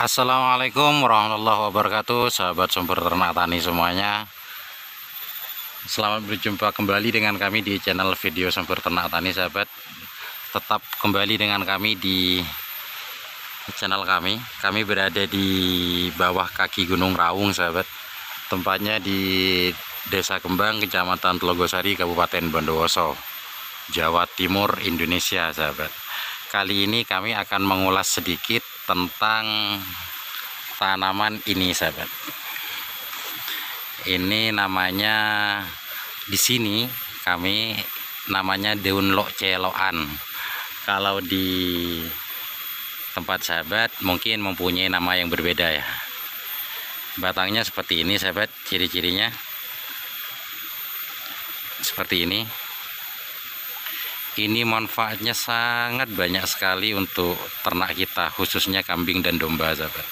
Assalamualaikum warahmatullahi wabarakatuh, sahabat sumber ternak tani semuanya. Selamat berjumpa kembali dengan kami di channel video sumber ternak tani, sahabat. Tetap kembali dengan kami di channel kami. Kami berada di bawah kaki Gunung Raung, sahabat. Tempatnya di Desa Kembang, Kecamatan Telogosari, Kabupaten Bondowoso, Jawa Timur, Indonesia, sahabat. Kali ini kami akan mengulas sedikit tentang tanaman ini, sahabat. Ini namanya, di sini kami namanya daun lok celoan. Kalau di tempat sahabat mungkin mempunyai nama yang berbeda ya. Batangnya seperti ini, sahabat. Ciri-cirinya seperti ini. Ini manfaatnya sangat banyak sekali untuk ternak kita, khususnya kambing dan domba, sahabat.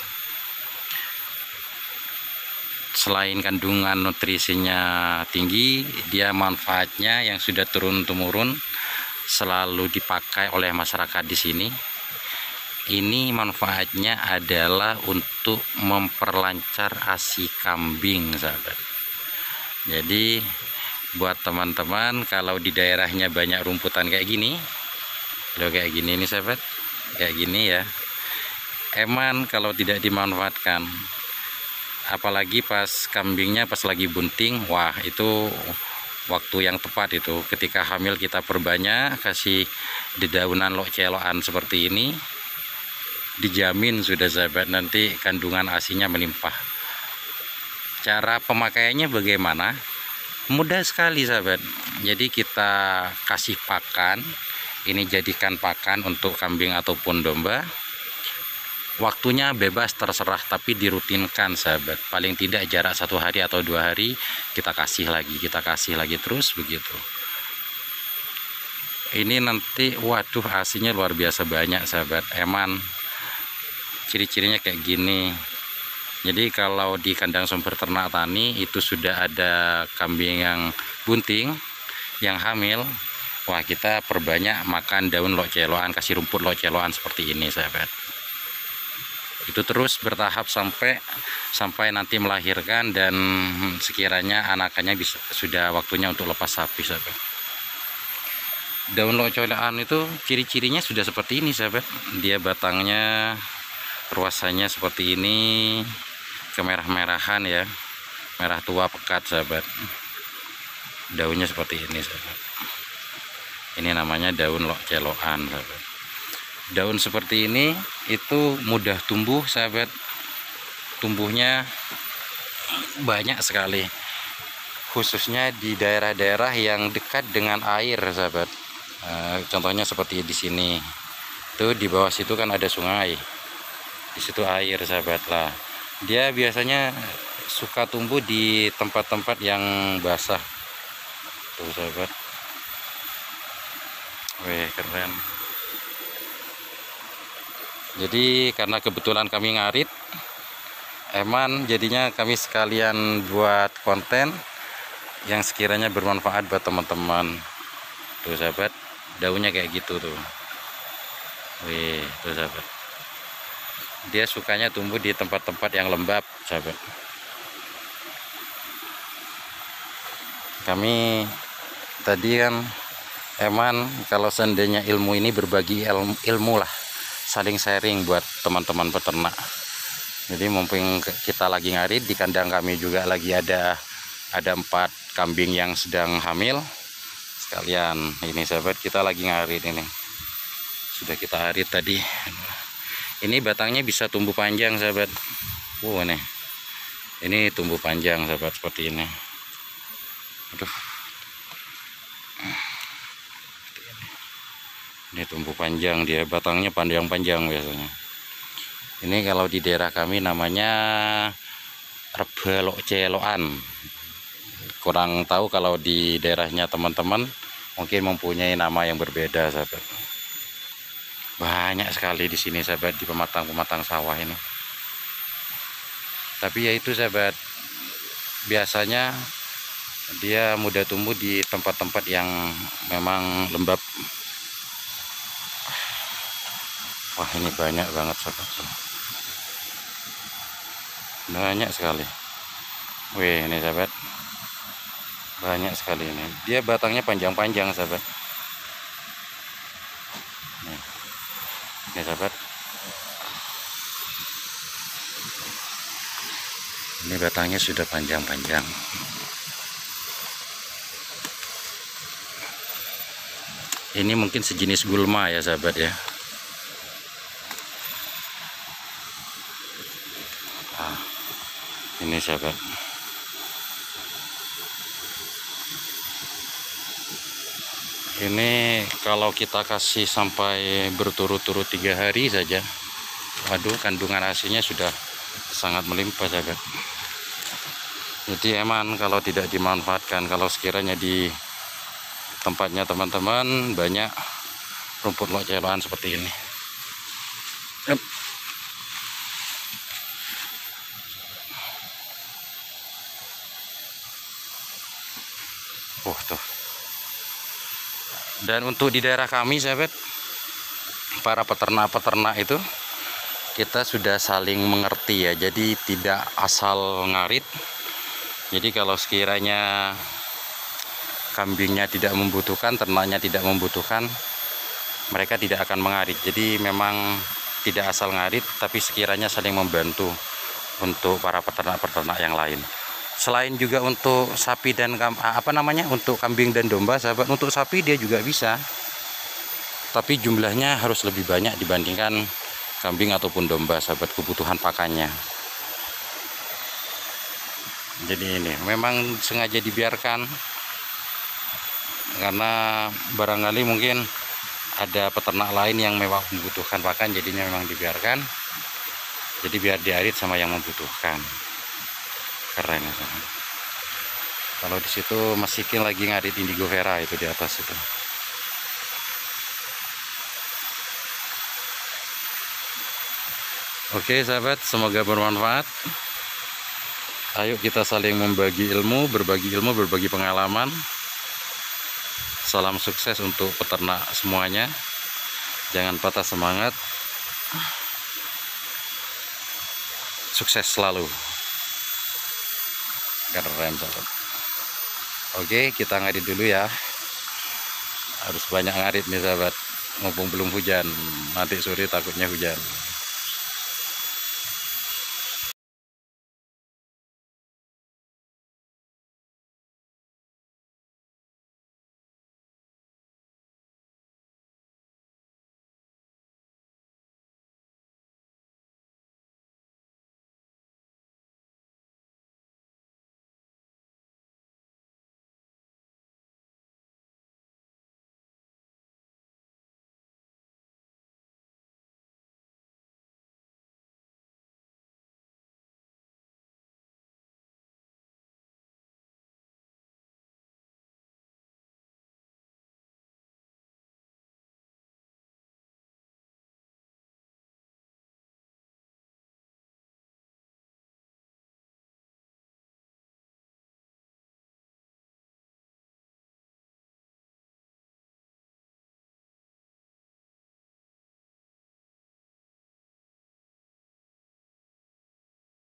Selain kandungan nutrisinya tinggi, dia manfaatnya yang sudah turun-temurun selalu dipakai oleh masyarakat di sini. Ini manfaatnya adalah untuk memperlancar ASI kambing, sahabat. Jadi buat teman-teman kalau di daerahnya banyak rumputan kayak gini, loh, kayak gini nih, sahabat, kayak gini ya, eman kalau tidak dimanfaatkan, apalagi pas kambingnya pas lagi bunting, wah itu waktu yang tepat itu. Ketika hamil kita perbanyak, kasih dedaunan lok celoan seperti ini, dijamin sudah, sahabat, nanti kandungan ASINya melimpah. Cara pemakaiannya bagaimana? Mudah sekali, sahabat. Jadi kita kasih pakan, ini jadikan pakan untuk kambing ataupun domba. Waktunya bebas terserah, tapi dirutinkan, sahabat. Paling tidak jarak 1 hari atau 2 hari kita kasih lagi terus begitu. Ini nanti waduh ASINya luar biasa banyak, sahabat. Eman. Ciri-cirinya kayak gini. Jadi kalau di kandang sumber ternak tani itu sudah ada kambing yang bunting, yang hamil, wah kita perbanyak makan daun lok celoan, kasih rumput lok celoan seperti ini, sahabat. Itu terus bertahap sampai nanti melahirkan dan sekiranya anakannya sudah waktunya untuk lepas sapi, sahabat. Daun lok celoan itu ciri-cirinya sudah seperti ini, sahabat. Dia batangnya ruasannya seperti ini, kemerah-merahan ya, merah tua pekat, sahabat. Daunnya seperti ini, sahabat. Ini namanya daun lok celoan, sahabat. Daun seperti ini itu mudah tumbuh, sahabat. Tumbuhnya banyak sekali, khususnya di daerah-daerah yang dekat dengan air, sahabat. Contohnya seperti di sini tuh, di bawah situ kan ada sungai, di situ air, sahabat. Lah dia biasanya suka tumbuh di tempat-tempat yang basah tuh, sahabat. Wih, keren. Jadi karena kebetulan kami ngarit, eman, jadinya kami sekalian buat konten yang sekiranya bermanfaat buat teman-teman. Tuh, sahabat, daunnya kayak gitu tuh. Wih, tuh, sahabat. Dia sukanya tumbuh di tempat-tempat yang lembab, sahabat. Kami tadi kan eman kalau seandainya ilmu ini berbagi ilmu lah, saling sharing buat teman-teman peternak. Jadi mumpung kita lagi ngarit, di kandang kami juga lagi ada 4 kambing yang sedang hamil. Sekalian ini, sahabat, kita lagi ngarit ini. Sudah kita arit tadi. Ini batangnya bisa tumbuh panjang, sahabat. Nih. Ini tumbuh panjang, sahabat, seperti ini. Aduh. Ini tumbuh panjang, dia batangnya panjang-panjang biasanya. Ini kalau di daerah kami namanya reba lok celoan. Kurang tahu kalau di daerahnya teman-teman mungkin mempunyai nama yang berbeda, sahabat. Banyak sekali di sini, sahabat, di pematang sawah ini. Tapi ya itu, sahabat, biasanya dia mudah tumbuh di tempat-tempat yang memang lembab. Wah, ini banyak banget, sahabat. banyak sekali. Wih, ini sahabat, banyak sekali ini. Dia batangnya panjang-panjang sahabat. Ini sahabat, ini batangnya sudah panjang-panjang. Ini mungkin sejenis gulma ya sahabat ya. Ini sahabat, ini kalau kita kasih sampai berturut-turut 3 hari saja, waduh, kandungan ASI-nya sudah sangat melimpah sahabat. Jadi emang kalau tidak dimanfaatkan, kalau sekiranya di tempatnya teman-teman banyak rumput loceloan seperti ini. Tuh. Dan untuk di daerah kami sahabat, para peternak-peternak itu kita sudah saling mengerti ya, jadi tidak asal ngarit. Jadi kalau sekiranya kambingnya tidak membutuhkan, ternaknya tidak membutuhkan, mereka tidak akan mengarit. Jadi memang tidak asal ngarit, tapi sekiranya saling membantu untuk para peternak-peternak yang lain. Selain juga untuk sapi dan untuk kambing dan domba sahabat, untuk sapi dia juga bisa, tapi jumlahnya harus lebih banyak dibandingkan kambing ataupun domba sahabat, kebutuhan pakannya. Jadi ini memang sengaja dibiarkan karena barangkali mungkin ada peternak lain yang memang membutuhkan pakan, jadinya memang dibiarkan. Jadi biar diarit sama yang membutuhkan. Keren ya. Kalau di situ Mas Sikin lagi ngarit indigo vera itu di atas itu. Oke sahabat, semoga bermanfaat. Ayo kita saling membagi ilmu, berbagi pengalaman. Salam sukses untuk peternak semuanya. Jangan patah semangat. Sukses selalu. Keren sahabat. Oke, kita ngarit dulu ya. Harus banyak ngarit nih sahabat, mumpung belum hujan. Nanti sore takutnya hujan.